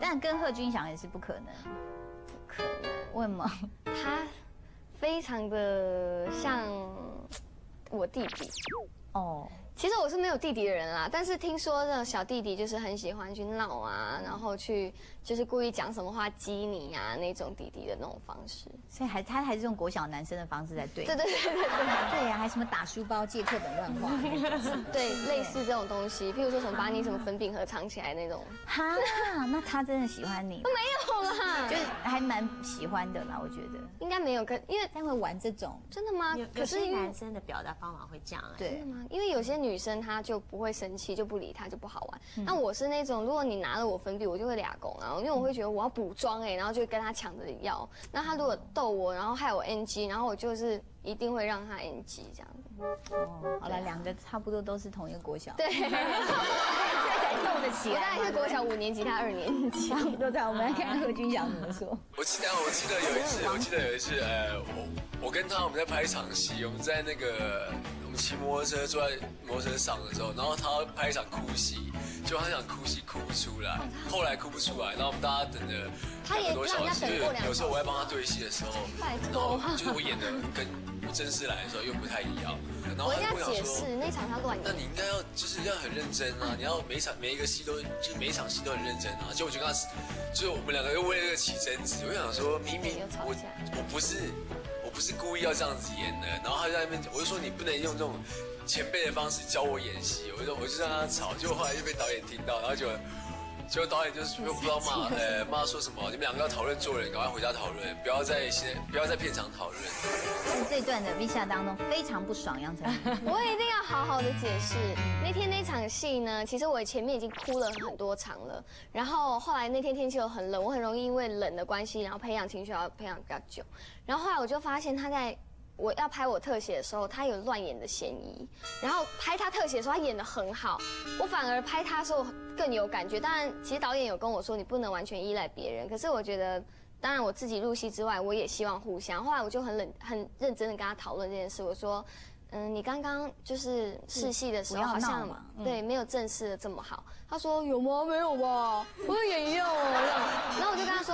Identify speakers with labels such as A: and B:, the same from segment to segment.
A: 但跟贺军翔也是不可能，
B: 不可能。
A: 为什么？
B: 他非常的像我弟弟。
A: 哦。
B: 其实我是没有弟弟的人啦，但是听说那种小弟弟就是很喜欢去闹啊，然后去就是故意讲什么话激你啊那种弟弟的那种方式，
A: 所以他还是用国小男生的方式在对。
B: 对。
A: 对呀，还什么打书包、借课本乱画。
B: 对，类似这种东西，譬如说什么把你什么粉饼盒藏起来那种。
A: 哈，那他真的喜欢你？
B: 没有啦，
A: 就是还蛮喜欢的啦，我觉得。
B: 应该没有，因为
A: 他会玩这种。
B: 真的吗？
C: 可是男生的表达方法会这样。
A: 对。
B: 真的吗？因为有些女生她就不会生气，就不理她，就不好玩。那我是那种，如果你拿了我粉笔，我就会俩拱啊，因为我会觉得我要补妆然后就跟他抢着要。那他如果逗我，然后害我 NG， 然后我就是一定会让他 NG 这样子。
A: 哦，好了，两个差不多都是同一个国小。
B: 对，所以
A: 才斗得起来。
B: 我大概是国小5年级，他2年级，
A: 差不多这样。我们来看看贺军翔怎么说。
D: 我记得有一次，我跟他我们在拍一场戏，我们在那个我们骑摩托车坐在摩托车上的时候，然后他拍一场哭戏，就他想哭戏哭不出来，后来哭不出来，然后我们大家等了2个多小时，有时候我在帮他对戏的时候，然后就是我演的跟真实来的时候又不太一样，然后
B: 我一定要解释那场他乱演，
D: 那你应该要就是要很认真啊，你要每一个戏都就是每一场戏都很认真啊，就我就跟他，就是我们两个又为了这个起争执，我就想说明明我不是故意要这样子演的，然后他在那边，我就说你不能用这种前辈的方式教我演戏，我就让他吵，结果后来就被导演听到，然后结果导演就是又不知道骂说什么，你们两个要讨论做人，赶快回家讨论，不要在片场讨论。
A: 在这段的 V 下当中非常不爽，杨丞琳。
B: 我一定要好好的解释。那天那场戏呢，其实我前面已经哭了很多场了，然后后来那天天气又很冷，我很容易因为冷的关系，然后培养情绪要培养比较久，然后后来我就发现他在我要拍我特写的时候，他有乱演的嫌疑。然后拍他特写的时候，他演得很好，我反而拍他的时候更有感觉。当然，其实导演有跟我说，你不能完全依赖别人。可是我觉得，当然我自己入戏之外，我也希望互相。后来我就很认真的跟他讨论这件事。我说，你刚刚就是试戏的时候，好像对没有正式的这么好。他说有吗？没有吧？我的演一样哦。然后我就跟他说。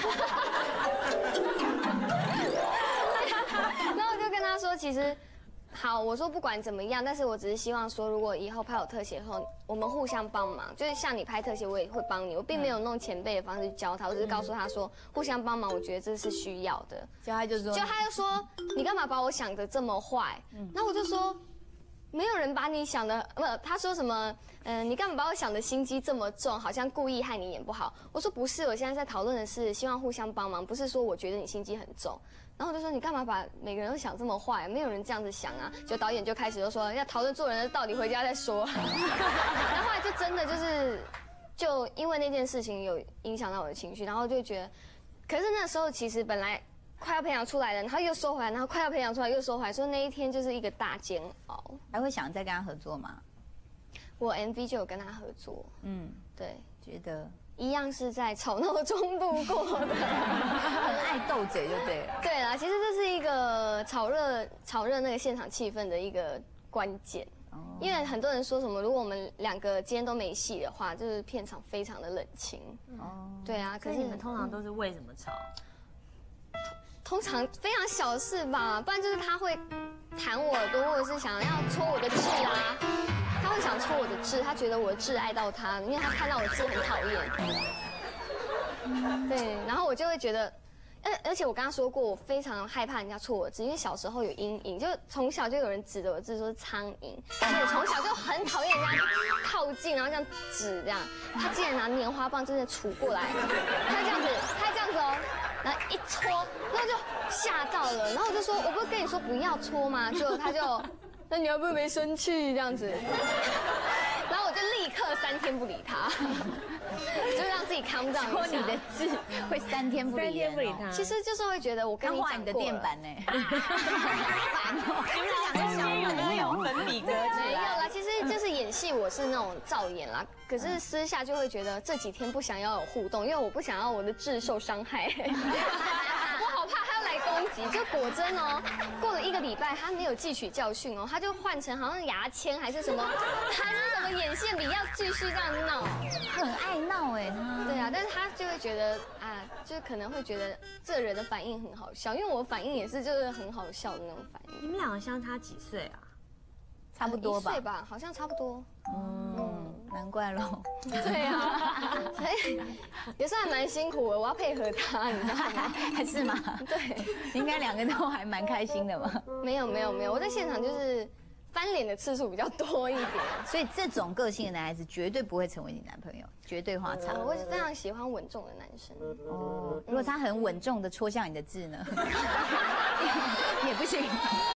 B: 然后我就跟他说，其实好，我说不管怎么样，但是我只是希望说，如果以后拍我特写后，我们互相帮忙，就是像你拍特写，我也会帮你，我并没有弄前辈的方式去教他，我只是告诉他说，互相帮忙，我觉得这是需要的。
A: 他就说，
B: 你干嘛把我想得这么坏？那我就说。没有人把你想的不，他说什么？你干嘛把我想的心机这么重？好像故意害你演不好。我说不是，我现在在讨论的是希望互相帮忙，不是说我觉得你心机很重。然后我就说你干嘛把每个人都想这么坏？没有人这样子想啊。就导演就开始就说要讨论做人的道理，回家再说。然后后来就真的就因为那件事情有影响到我的情绪，然后就觉得，可是那时候其实本来。快要培养出来了，然后又收回来，然后快要培养出来又收回来，所以那一天就是一个大煎熬。
A: 还会想再跟他合作吗？
B: 我 MV 就有跟他合作，对，
A: 觉得
B: 一样是在吵闹中度过的，
A: 很爱斗嘴就对了。
B: 对啦，其实这是一个炒热那个现场气氛的一个关键。因为很多人说什么，如果我们两个今天都没戏的话，就是片场非常的冷清。对啊，
C: 可是你们通常都是为什么吵？
B: 通常非常小事吧，不然就是他会弹我耳朵，或者是想要戳我的痣啊。他会想戳我的痣，他觉得我的痣碍到他，因为他看到我的痣很讨厌。对，然后我就会觉得，而且我跟他说过，我非常害怕人家戳我的痣，因为小时候有阴影，就从小就有人指着我的痣说是苍蝇，所以我从小就很讨厌人家靠近，然后这样指这样。他竟然拿棉花棒真的杵过来，他这样子哦。然后一戳，然后就吓到了，然后我就说，我不是跟你说不要戳吗？结果他就，那你还不是没生气这样子？然后我就立刻3天不理他，就让自己 calm down。
A: 戳你的痣会3天不理
C: 他，
B: 其实就是会觉得我跟你讲
A: 你的垫板呢，
C: 烦哦。你们两个小有没有粉笔哥？
B: 没有啦，其实就是演戏，我是那种照演啦。可是私下就会觉得这几天不想要有互动，因为我不想要我的痣受伤害。我好怕他要来攻击，就果真哦，过了1个礼拜，他没有汲取教训哦，他就换成好像牙签还是什么，还是什么眼线笔要继续这样闹，
A: 很爱闹哎他。
B: 对啊，但是他就会觉得啊，就可能会觉得这人的反应很好笑，因为我反应也是就是很好笑的那种反应。
E: 你们两个相差几岁啊？
A: 差不多吧
B: 1岁吧，好像差不多。
A: 难怪喽。
B: 对啊，所以也算蛮辛苦的，我要配合他，你知道吗？
A: 还是吗？
B: 对，
A: 应该两个都还蛮开心的嘛。
B: 没有，我在现场就是翻脸的次数比较多一点。
A: 所以这种个性的男孩子绝对不会成为你男朋友，绝对话差。
B: 我是非常喜欢稳重的男生。
A: 哦，如果他很稳重的戳向你的痣呢？也不行。